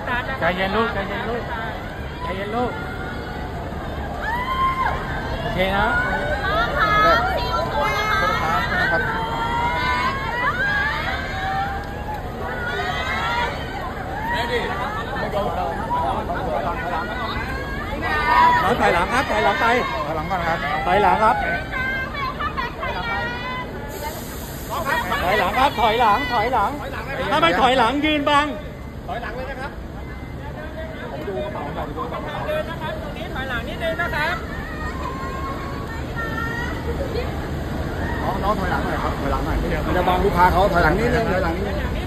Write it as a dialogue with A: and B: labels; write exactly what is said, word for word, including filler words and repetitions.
A: ตาร์ท
B: ใจเย็นลูกใจเย็นลูกใจเย็นลูกโอเคนะนะครับน้องถอยหลังครับถอยหลังไปถอยหลังก่อนครับถอยหลังครับถอยหลังครับถอยหลังถอยหลังถ้าไม่ถอยหลังยืนบังถอยหลังเลยนะครับผมดูกระเป๋าก่อนดูกระเป๋าเดินนะครับตรงนี้ถอยหลังนิดนึงนะครับน้องน้องถอยหลังหน่อยครับถอยหลังหน่อยมันจะบังลูกค้าเขาถอยหลังนิดนึงถอยหลังนิดนึง